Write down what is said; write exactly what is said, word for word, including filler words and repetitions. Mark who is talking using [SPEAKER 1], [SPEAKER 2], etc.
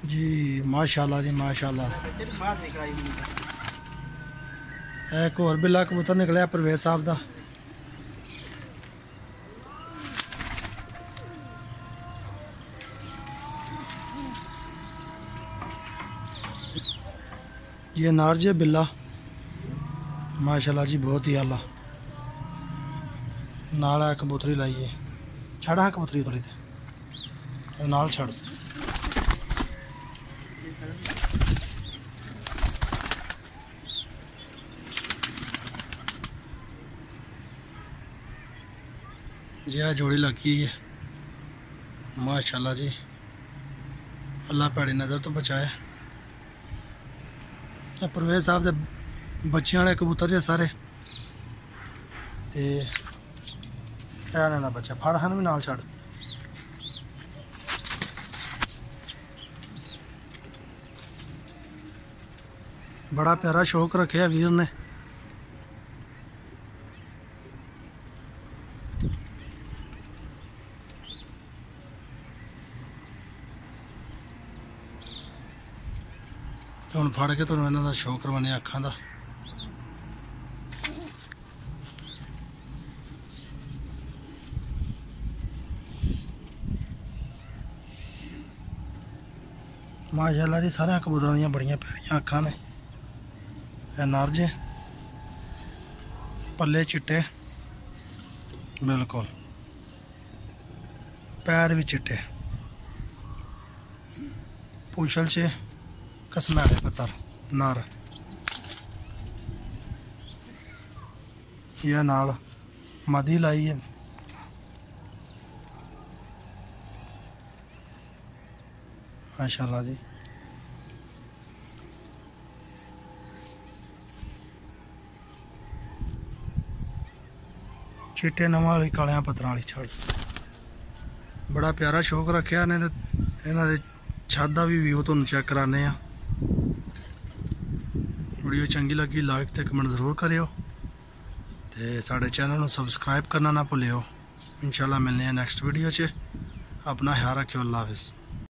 [SPEAKER 1] जी माशाल्लाह जी माशाल्लाह। एक और बिल्ला कबूतर निकलिया परवेज साहब का। ये नार जे बिल्ला माशाल्लाह जी बहुत ही आला। नाल है कबूतरी लाइए छड़ा है कबूतरी थोड़ी थे नाल छड़ जी आ जोड़ी लगी है माशाल्लाह जी। अल्लाह भैड़ी नज़र तो बचाए। परवेज साहब के बच्चे वाले कबूतर जे सारे ते का बच्चा फड़ हन भी नाल छड़। बड़ा प्यारा शौक रखे वीर ने। तो हम फड़ के तुहानू इन्हां दा शो करवाने अखां दा। माशाल्लाह जी सारे कबूतरों दी बड़ियां प्यारियां अखां ने। नार जे पल्ले चिट्टे बिल्कुल पैर भी चिट्टे पूछल से कसमैड़े पत्थर नार। यह नाल मदी लाई है। माशाल्लाह जी चिट्टे नवा वाली कालियां पत्थर वाली छड़। बड़ा प्यारा शौक रखा इन्हें इन्हों के छत का भी व्यू तुहानू चेक कराने। वीडियो चंगी लगी लाइक ते कमेंट जरूर करियो ते साडे चैनल को सबसक्राइब करना ना भुल्लियो। इंशाल्लाह मिलने हैं नेक्स्ट वीडियो च। अपना ख्याल रखियो। अल्लाह हाफिज़।